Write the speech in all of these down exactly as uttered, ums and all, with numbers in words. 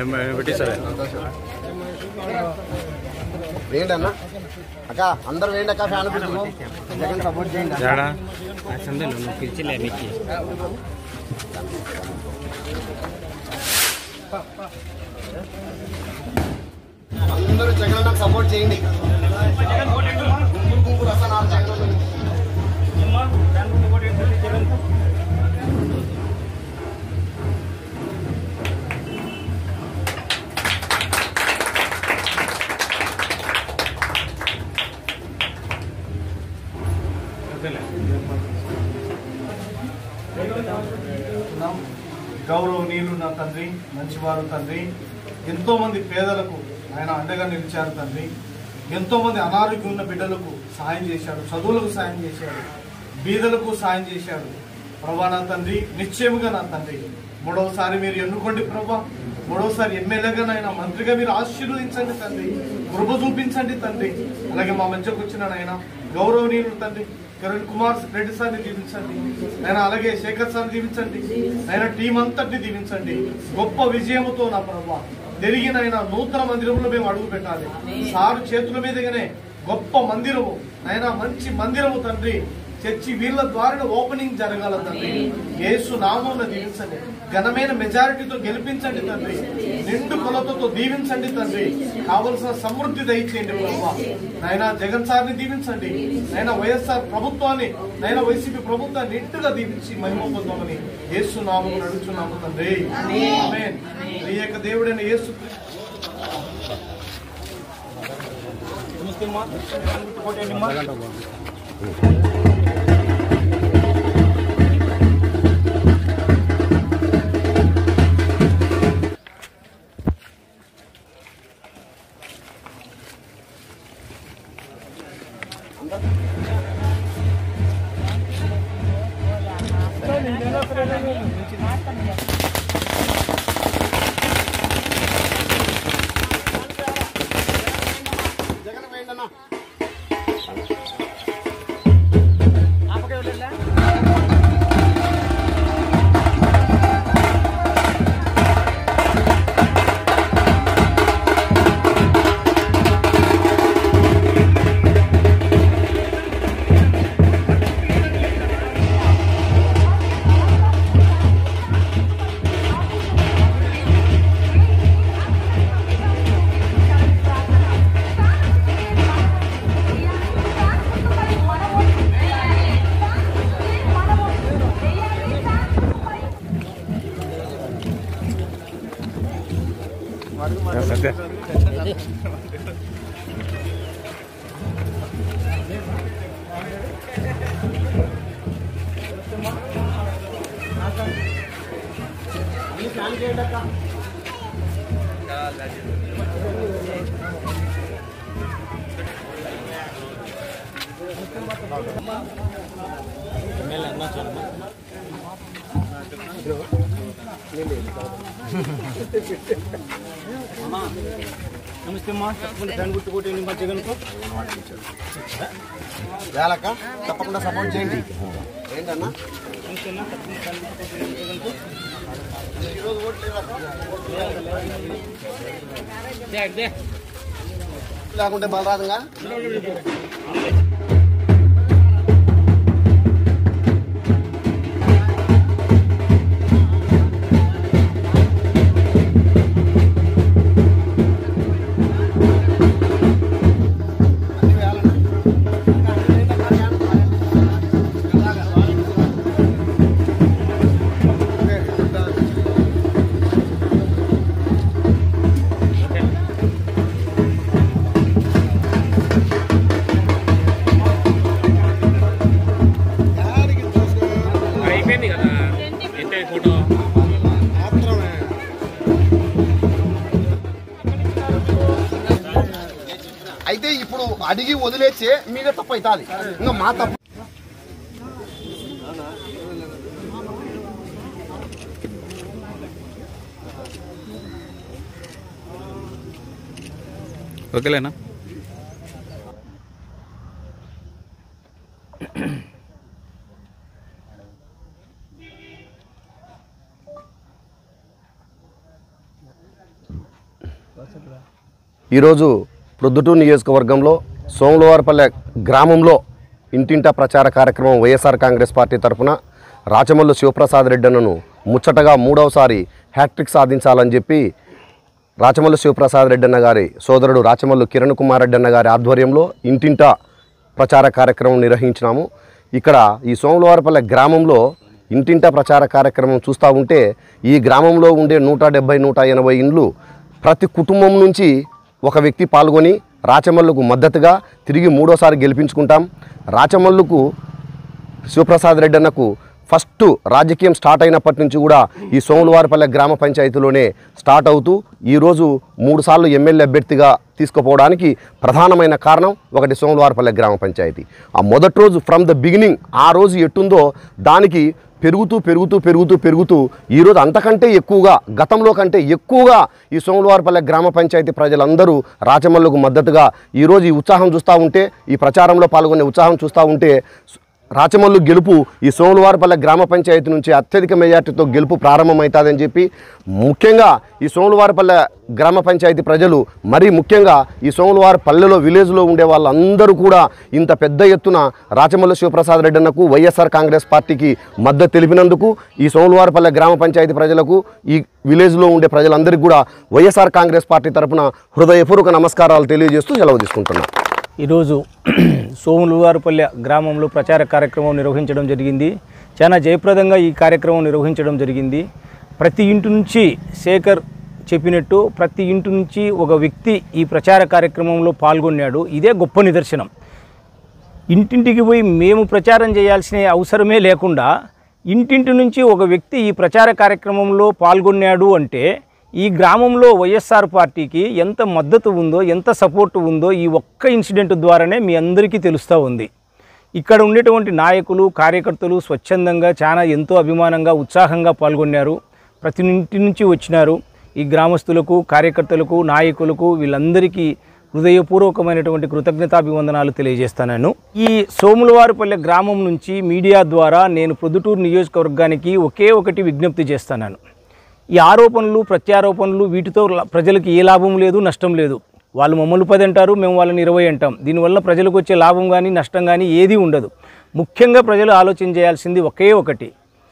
పెట్టిస్తారా వేయండి అన్న అక్క అందరు వేయండి అక్క ఫ్యాన్ జగన్ సపోర్ట్ చేయండి నువ్వు పిలిచిలే మీకు అందరూ జగన్ నాకు సపోర్ట్ చేయండి గౌరవనీయులు నా తండ్రి, మంచివారు తండ్రి, ఎంతో మంది పేదలకు ఆయన అండగా నిలిచారు తండ్రి. ఎంతో మంది అనారోగ్యం ఉన్న బిడ్డలకు సాయం చేశాడు, చదువులకు సాయం చేశాడు, బీదలకు సాయం చేశాడు. ప్రభా నా తండ్రి, నిశ్చయముగా నా తండ్రి మూడవసారి మీరు ఎన్నుకోండి ప్రభా. మూడవసారి ఎమ్మెల్యేగా నాయన మంత్రిగా మీరు ఆశీర్వదించండి తండ్రి, కృప చూపించండి తండ్రి. అలాగే మా మధ్యకు వచ్చిన నాయన గౌరవనీయులు తండ్రి కిరణ్ కుమార్ రెడ్డి సార్ని దీవించండి ఆయన, అలాగే శేఖర్ సార్ని దీవించండి ఆయన, టీం అంతటిని దీవించండి. గొప్ప విజయముతో నా ప్రభా తిరిగినైనా నూతన మందిరంలో మేము అడుగు పెట్టాలి. సారు చేతుల మీదగానే గొప్ప మందిరము నాయన, మంచి మందిరము తండ్రి చర్చి వీళ్ళ ద్వారా ఓపెనింగ్ జరగాల తండ్రి. యేసు నామమున దీవించండి, ఘనమైన మెజారిటీతో గెలిపించండి తండ్రి, నిండు కొలతతో దీవించండి తండ్రి, కావలసిన సమృద్ధి దయచేయండి ప్రభా. నాయన జగన్ సార్ని దీవించండి, నాయన వైఎస్ఆర్ ప్రభుత్వాన్ని, నాయన వైసీపీ ప్రభుత్వాన్ని నిండుగా దీవించి మహిమ పొందామని యేసు నామమున నడుచున్నాము తండ్రి. ఆమేన్. త్రియేక దేవుడైన యేసు జగన్ వేయండి అన్న. నమస్తే అమ్మా, తప్పకుండా ఫ్యాన్ గుర్తు కొట్టండి మా జగన్కు. వేలక్క తప్పకుండా సపోర్ట్ చేయండి ఏంటన్నా. నమస్తే అన్న, తప్పకుండా ఫ్యాన్ గుర్తు కొట్టండి జగన్కు. ఈరోజు ఓట్లు లేకుంటే బలరాదంగా అయితే ఇప్పుడు అడిగి వదిలేస్తే మీదే తప్పు అవుతుంది, ఇంకా మా తప్పు. ఓకేలేనా? ఈరోజు ప్రొద్దుటూరు నియోజకవర్గంలో సోములవారిపల్లె గ్రామంలో ఇంటింటా ప్రచార కార్యక్రమం వైఎస్ఆర్ కాంగ్రెస్ పార్టీ తరఫున రాచమల్లు శివప్రసాద్ రెడ్డి అన్నను ముచ్చటగా మూడవసారి హ్యాట్రిక్ సాధించాలని చెప్పి రాచమల్లు శివప్రసాద్ రెడ్డి అన్న గారి సోదరుడు రాచమల్లు కిరణ్ కుమార్ రెడ్డి అన్న గారి ఆధ్వర్యంలో ఇంటింటా ప్రచార కార్యక్రమం నిర్వహించినాము. ఇక్కడ ఈ సోములవారిపల్లె గ్రామంలో ఇంటింటా ప్రచార కార్యక్రమం చూస్తూ ఉంటే ఈ గ్రామంలో ఉండే నూట డెబ్బై నూట ఎనభై ఇండ్లు ప్రతి కుటుంబం నుంచి ఒక వ్యక్తి పాల్గొని రాచమల్లుకు మద్దతుగా తిరిగి మూడోసారి గెలిపించుకుంటాం. రాచమల్లుకు శివప్రసాద్ రెడ్డి అన్నకు ఫస్ట్ రాజకీయం స్టార్ట్ అయినప్పటి నుంచి కూడా ఈ సోములవారిపల్లె గ్రామ పంచాయతీలోనే స్టార్ట్ అవుతూ ఈరోజు మూడు సార్లు ఎమ్మెల్యే అభ్యర్థిగా తీసుకుపోవడానికి ప్రధానమైన కారణం ఒకటి సోములవారిపల్లె గ్రామ పంచాయతీ. ఆ మొదటి రోజు ఫ్రమ్ ద బిగినింగ్ ఆ రోజు ఎట్టుందో దానికి పెరుగుతూ పెరుగుతూ పెరుగుతూ పెరుగుతూ ఈరోజు అంతకంటే ఎక్కువగా గతంలో కంటే ఎక్కువగా ఈ సోములవారిపల్లె గ్రామ పంచాయతీ ప్రజలందరూ రాచమల్లుకు మద్దతుగా ఈరోజు ఈ ఉత్సాహం చూస్తూ ఉంటే ఈ ప్రచారంలో పాల్గొనే ఉత్సాహం చూస్తూ ఉంటే రాచమల్లు గెలుపు ఈ సోములవారిపల్లె గ్రామ పంచాయతీ నుంచి అత్యధిక మెజార్టీతో గెలుపు ప్రారంభమవుతుందని చెప్పి ముఖ్యంగా ఈ సోములవారిపల్లె గ్రామ పంచాయతీ ప్రజలు మరీ ముఖ్యంగా ఈ సోములవారిపల్లెలో విలేజ్లో ఉండే వాళ్ళందరూ కూడా ఇంత పెద్ద ఎత్తున రాచమల్లు శివప్రసాద్ రెడ్డి అన్నకు వైఎస్ఆర్ కాంగ్రెస్ పార్టీకి మద్దతు తెలిపినందుకు ఈ సోములవారిపల్లె గ్రామ పంచాయతీ ప్రజలకు ఈ విలేజ్లో ఉండే ప్రజలందరికీ కూడా వైఎస్ఆర్ కాంగ్రెస్ పార్టీ తరఫున హృదయపూర్వక నమస్కారాలు తెలియజేస్తూ సెలవు తీసుకుంటున్నాను. ఈరోజు సోములవారిపల్లె గ్రామంలో ప్రచార కార్యక్రమం నిర్వహించడం జరిగింది. చాలా జయప్రదంగా ఈ కార్యక్రమం నిర్వహించడం జరిగింది. ప్రతి ఇంటి నుంచి శేఖర్ చెప్పినట్టు ప్రతి ఇంటి నుంచి ఒక వ్యక్తి ఈ ప్రచార కార్యక్రమంలో పాల్గొన్నాడు. ఇదే గొప్ప నిదర్శనం. ఇంటింటికి పోయి మేము ప్రచారం చేయాల్సిన అవసరమే లేకుండా ఇంటింటి నుంచి ఒక వ్యక్తి ఈ ప్రచార కార్యక్రమంలో పాల్గొన్నాడు అంటే ఈ గ్రామంలో వైఎస్ఆర్ పార్టీకి ఎంత మద్దతు ఉందో ఎంత సపోర్టు ఉందో ఈ ఒక్క ఇన్సిడెంట్ ద్వారానే మీ అందరికీ తెలుస్తూ ఉంది. ఇక్కడ ఉండేటువంటి నాయకులు కార్యకర్తలు స్వచ్ఛందంగా చాలా ఎంతో అభిమానంగా ఉత్సాహంగా పాల్గొన్నారు. ప్రతి ఇంటి నుంచి వచ్చినారు. ఈ గ్రామస్తులకు కార్యకర్తలకు నాయకులకు వీళ్ళందరికీ హృదయపూర్వకమైనటువంటి కృతజ్ఞతాభివందనాలు తెలియజేస్తాను. ఈ సోములవారిపల్లె గ్రామం నుంచి మీడియా ద్వారా నేను ప్రొద్దుటూరు నియోజకవర్గానికి ఒకే ఒకటి విజ్ఞప్తి చేస్తున్నాను. ఈ ఆరోపణలు ప్రత్యారోపణలు వీటితో ప్రజలకు ఏ లాభం లేదు, నష్టం లేదు. వాళ్ళు మమ్మల్ని పది అంటారు, మేము వాళ్ళని ఇరవై అంటాం. దీనివల్ల ప్రజలకు వచ్చే లాభం కానీ నష్టం కానీ ఏదీ ఉండదు. ముఖ్యంగా ప్రజలు ఆలోచన చేయాల్సింది ఒకే ఒకటి,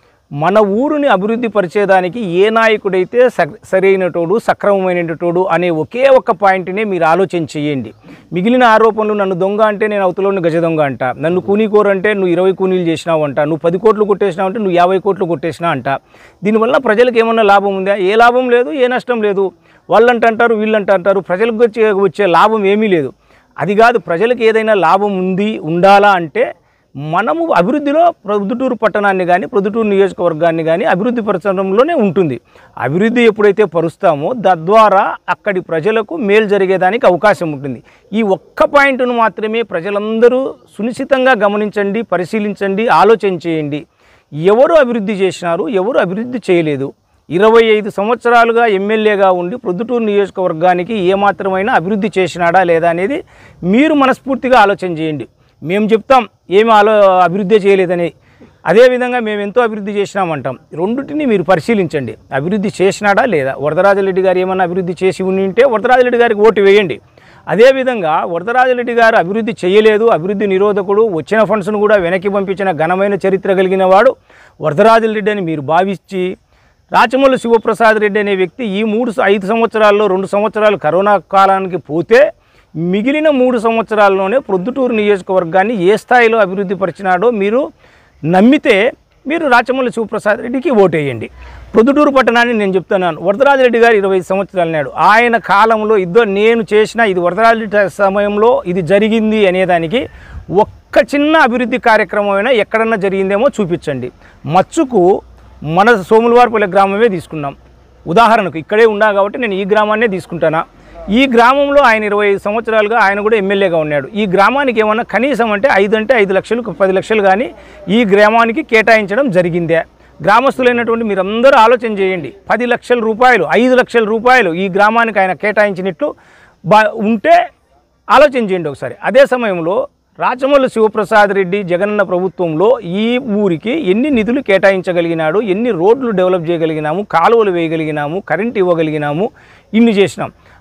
మన ఊరిని అభివృద్ధి పరిచేదానికి ఏ నాయకుడైతే సరైనటోడు సక్రమమైనటోడు అనే ఒకే ఒక్క పాయింట్నే మీరు ఆలోచన చేయండి. మిగిలిన ఆరోపణలు నన్ను దొంగ అంటే నేను అవతలోని గజ దొంగ అంట, నన్ను కూనీకోర అంటే నువ్వు ఇరవై కూనీలు చేసినావు అంట, నువ్వు పది కోట్లు కొట్టేసినావు అంటే నువ్వు యాభై కోట్లు కొట్టేసినా అంట. దీనివల్ల ప్రజలకు ఏమన్నా లాభం ఉందా? ఏ లాభం లేదు, ఏ నష్టం లేదు. వాళ్ళంట అంటారు, వీళ్ళంట అంటారు. ప్రజలకు వచ్చే వచ్చే లాభం ఏమీ లేదు. అది కాదు, ప్రజలకు ఏదైనా లాభం ఉంది ఉండాలా అంటే మనము అభివృద్ధిలో ప్రొద్దుటూరు పట్టణాన్ని కానీ ప్రొద్దుటూరు నియోజకవర్గాన్ని కానీ అభివృద్ధి పరచడంలోనే ఉంటుంది. అభివృద్ధి ఎప్పుడైతే పరుస్తామో తద్వారా అక్కడి ప్రజలకు మేలు జరిగేదానికి అవకాశం ఉంటుంది. ఈ ఒక్క పాయింట్ను మాత్రమే ప్రజలందరూ సునిశ్చితంగా గమనించండి, పరిశీలించండి, ఆలోచన చేయండి. ఎవరు అభివృద్ధి చేసినారు, ఎవరు అభివృద్ధి చేయలేదు. ఇరవై ఐదు సంవత్సరాలుగా ఎమ్మెల్యేగా ఉండి ప్రొద్దుటూరు నియోజకవర్గానికి ఏమాత్రమైనా అభివృద్ధి చేసినాడా లేదా అనేది మీరు మనస్ఫూర్తిగా ఆలోచన చేయండి. మేము చెప్తాం ఏమి ఆలో అభివృద్ధి చేయలేదని, అదేవిధంగా మేము ఎంతో అభివృద్ధి చేసినామంటాం. రెండింటిని మీరు పరిశీలించండి. అభివృద్ధి చేసినాడా లేదా? వరదరాజరెడ్డి గారు ఏమన్నా అభివృద్ధి చేసి ఉంటే వరదరాజరెడ్డి గారికి ఓటు వేయండి. అదేవిధంగా వరదరాజరెడ్డి గారు అభివృద్ధి చేయలేదు, అభివృద్ధి నిరోధకుడు, వచ్చిన ఫండ్స్ను కూడా వెనక్కి పంపించిన ఘనమైన చరిత్ర కలిగిన వాడు వరదరాజరెడ్డి అని మీరు భావించి రాచమల్లు శివప్రసాద్ రెడ్డి అనే వ్యక్తి ఈ మూడు ఐదు సంవత్సరాల్లో రెండు సంవత్సరాలు కరోనా కాలానికి పోతే మిగిలిన మూడు సంవత్సరాల్లోనే ప్రొద్దుటూరు నియోజకవర్గాన్ని ఏ స్థాయిలో అభివృద్ధి పరిచినాడో మీరు నమ్మితే మీరు రాచమల్లు శివప్రసాద్ రెడ్డికి ఓటేయండి. ప్రొద్దుటూరు పట్టణాన్ని నేను చెప్తున్నాను, వరదరాజరెడ్డి గారు ఇరవై సంవత్సరాలు నాడు ఆయన కాలంలో ఇద్దరు నేను చేసిన ఇది వరదరాజరెడ్డి సమయంలో ఇది జరిగింది అనేదానికి ఒక్క చిన్న అభివృద్ధి కార్యక్రమమైనా ఎక్కడన్నా జరిగిందేమో చూపించండి. మచ్చుకు మన సోములవారిపల్లె గ్రామమే తీసుకున్నాం ఉదాహరణకు, ఇక్కడే ఉన్నా కాబట్టి నేను ఈ గ్రామాన్నే తీసుకుంటానా. ఈ గ్రామంలో ఆయన ఇరవై ఐదు సంవత్సరాలుగా ఆయన కూడా ఎమ్మెల్యేగా ఉన్నాడు. ఈ గ్రామానికి ఏమన్నా కనీసం అంటే ఐదు అంటే ఐదు లక్షలు పది లక్షలు కానీ ఈ గ్రామానికి కేటాయించడం జరిగిందే? గ్రామస్తులైనటువంటి మీరందరూ ఆలోచన చేయండి. పది లక్షల రూపాయలు ఐదు లక్షల రూపాయలు ఈ గ్రామానికి ఆయన కేటాయించినట్లు బా ఉంటే ఆలోచన చేయండి ఒకసారి. అదే సమయంలో రాచమల్లు శివప్రసాద్ రెడ్డి జగనన్న ప్రభుత్వంలో ఈ ఊరికి ఎన్ని నిధులు కేటాయించగలిగినాడు, ఎన్ని రోడ్లు డెవలప్ చేయగలిగినాము, కాలువలు వేయగలిగినాము, కరెంట్ ఇవ్వగలిగినాము, ఇన్ని చేసినాం.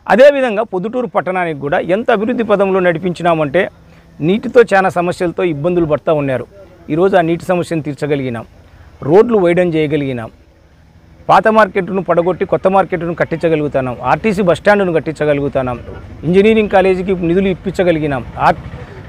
అదేవిధంగా పొద్దుటూరు పట్టణానికి కూడా ఎంత అభివృద్ధి పదంలో నడిపించినామంటే నీటితో చాలా సమస్యలతో ఇబ్బందులు పడుతూ ఉన్నారు. ఈరోజు ఆ నీటి సమస్యను తీర్చగలిగినాం, రోడ్లు వైడన్ చేయగలిగినాం, పాత మార్కెట్ను పడగొట్టి కొత్త మార్కెట్ను కట్టించగలుగుతున్నాం, ఆర్టీసీ బస్టాండ్ను కట్టించగలుగుతున్నాం, ఇంజనీరింగ్ కాలేజీకి నిధులు ఇప్పించగలిగినాం, ఆర్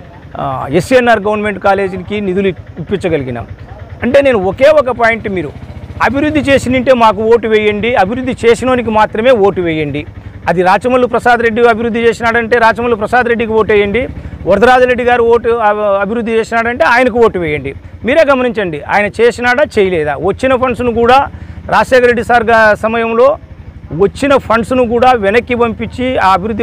ఎస్ఎన్ఆర్ గవర్నమెంట్ కాలేజీకి నిధులు ఇప్పించగలిగినాం. అంటే నేను ఒకే ఒక పాయింట్, మీరు అభివృద్ధి చేసినంటే మాకు ఓటు వేయండి, అభివృద్ధి చేసినోనికి మాత్రమే ఓటు వేయండి. అది రాచమల్లు ప్రసాద్ రెడ్డి అభివృద్ధి చేసినాడంటే రాచమల్లు ప్రసాద్ రెడ్డికి ఓటు వేయండి, వరదరాజరెడ్డి గారు ఓటు అభివృద్ధి చేసినాడంటే ఆయనకు ఓటు వేయండి. మీరే గమనించండి, ఆయన చేసినాడా చేయలేదా. వచ్చిన ఫండ్స్ను కూడా రాజశేఖర రెడ్డి సార్ సమయంలో వచ్చిన ఫండ్స్ను కూడా వెనక్కి పంపించి ఆ అభివృద్ధి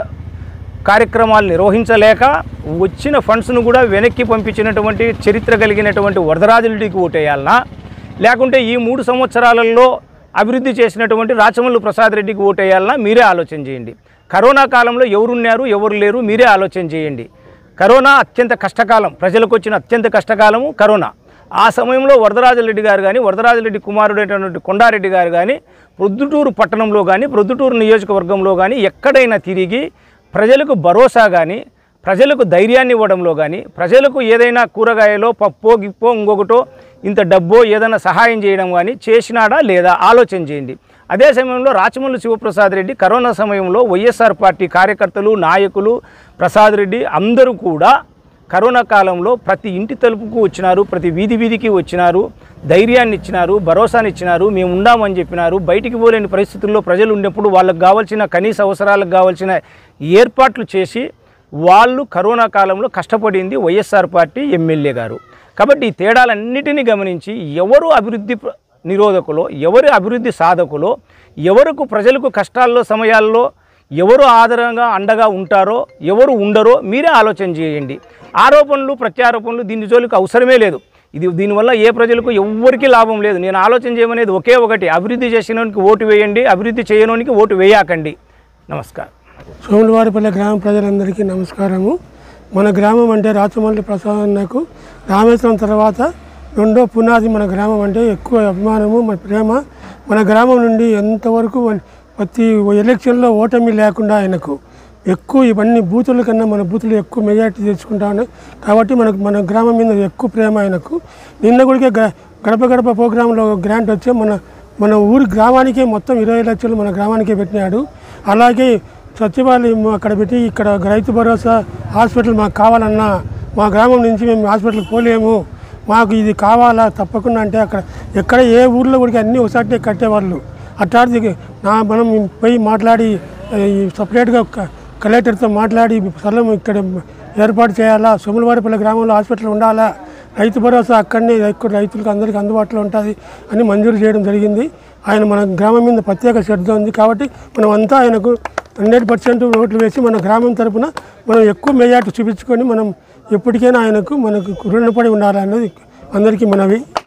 కార్యక్రమాలు నిర్వహించలేక వచ్చిన ఫండ్స్ను కూడా వెనక్కి పంపించినటువంటి చరిత్ర కలిగినటువంటి వరదరాజరెడ్డికి ఓటేయాలనా, లేకుంటే ఈ మూడు సంవత్సరాలలో అభివృద్ధి చేసినటువంటి రాచమల్లు ప్రసాద్ రెడ్డికి ఓటేయాలనా మీరే ఆలోచన చేయండి. కరోనా కాలంలో ఎవరున్నారు ఎవరు లేరు మీరే ఆలోచన చేయండి. కరోనా అత్యంత కష్టకాలం, ప్రజలకు వచ్చిన అత్యంత కష్టకాలము కరోనా. ఆ సమయంలో వరదరాజరెడ్డి గారు కానీ వరదరాజరెడ్డి కుమారుడైనటువంటి కొండారెడ్డి గారు కానీ ప్రొద్దుటూరు పట్టణంలో కానీ ప్రొద్దుటూరు నియోజకవర్గంలో కానీ ఎక్కడైనా తిరిగి ప్రజలకు భరోసా కానీ ప్రజలకు ధైర్యాన్ని ఇవ్వడంలో కానీ ప్రజలకు ఏదైనా కూరగాయలో పప్పో గిప్పో ఇంకొకటో ఇంత డబ్బో ఏదైనా సహాయం చేయడం కానీ చేసినాడా లేదా ఆలోచన చేయండి. అదే సమయంలో రాచమల్లు శివప్రసాద్ రెడ్డి కరోనా సమయంలో వైఎస్ఆర్ పార్టీ కార్యకర్తలు నాయకులు ప్రసాద్ రెడ్డి అందరూ కూడా కరోనా కాలంలో ప్రతి ఇంటి తలుపుకు వచ్చినారు, ప్రతి వీధి వీధికి వచ్చినారు, ధైర్యాన్ని ఇచ్చినారు, భరోసాని ఇచ్చినారు, మేము ఉండామని చెప్పినారు. బయటికి పోలేని పరిస్థితుల్లో ప్రజలు ఉన్నప్పుడు వాళ్ళకు కావాల్సిన కనీస అవసరాలకు కావాల్సిన ఏర్పాట్లు చేసి వాళ్ళు కరోనా కాలంలో కష్టపడింది వైఎస్ఆర్ పార్టీ ఎమ్మెల్యే గారు. కాబట్టి ఈ తేడాలన్నిటినీ గమనించి ఎవరు అభివృద్ధి నిరోధకులో, ఎవరు అభివృద్ధి సాధకులో, ఎవరికి ప్రజలకు కష్టాల్లో సమయాల్లో ఎవరు ఆధారంగా అండగా ఉంటారో ఎవరు ఉండరో మీరే ఆలోచన చేయండి. ఆరోపణలు ప్రత్యారోపణలు దీని జోలికి అవసరమే లేదు. ఇది దీనివల్ల ఏ ప్రజలకు ఎవ్వరికీ లాభం లేదు. నేను ఆలోచన చేయమనేది ఒకే ఒకటి, అభివృద్ధి చేసినోనికి ఓటు వేయండి, అభివృద్ధి చేయనోనికి ఓటు వేయకండి. నమస్కారం. సోములవారిపల్లె గ్రామ ప్రజలందరికీ నమస్కారము. మన గ్రామం అంటే రాచమల్లి ప్రసాదన్నకు రామేశ్వరం తర్వాత రెండో పునాది. మన గ్రామం అంటే ఎక్కువ అభిమానము, మన ప్రేమ. మన గ్రామం నుండి ఎంతవరకు ప్రతి ఎలక్షన్లో ఓటమి లేకుండా ఆయనకు ఎక్కువ ఇవన్నీ బూతుల కన్నా మన బూతులు ఎక్కువ మెజార్టీ తెచ్చుకుంటాను. కాబట్టి మనకు మన గ్రామం మీద ఎక్కువ ప్రేమ ఆయనకు. నిన్న కూడా గడప గడప ప్రోగ్రాంలో గ్రాంట్ వచ్చే మన మన ఊరి గ్రామానికే మొత్తం ఇరవై లక్షలు మన గ్రామానికే పెట్టినాడు. అలాగే సచివాలయం అక్కడ పెట్టి ఇక్కడ రైతు భరోసా హాస్పిటల్ మాకు కావాలన్నా మా గ్రామం నుంచి మేము హాస్పిటల్కి పోలేము, మాకు ఇది కావాలా తప్పకుండా అంటే అక్కడ ఎక్కడ ఏ ఊర్లో కూడా అన్నీ ఒకసారి కట్టేవాళ్ళు. అట్లాంటిది నా మనం పోయి మాట్లాడి సపరేట్గా కలెక్టర్తో మాట్లాడి స్థలం ఇక్కడ ఏర్పాటు చేయాలా, సోములవారిపల్లె గ్రామంలో హాస్పిటల్ ఉండాలా, రైతు భరోసా అక్కడనే ఇక్కడ రైతులకు అందరికీ అందుబాటులో ఉంటుంది అని మంజూరు చేయడం జరిగింది. ఆయన మన గ్రామం మీద ప్రత్యేక శ్రద్ధ ఉంది. కాబట్టి మనం అంతా ఆయనకు హండ్రెడ్ పర్సెంట్ ఓట్లు వేసి మన గ్రామం తరఫున మనం ఎక్కువ మెజార్టీ చూపించుకొని మనం ఎప్పటికైనా ఆయనకు మనకు రుణపడి ఉండాలన్నది అందరికీ మనవి.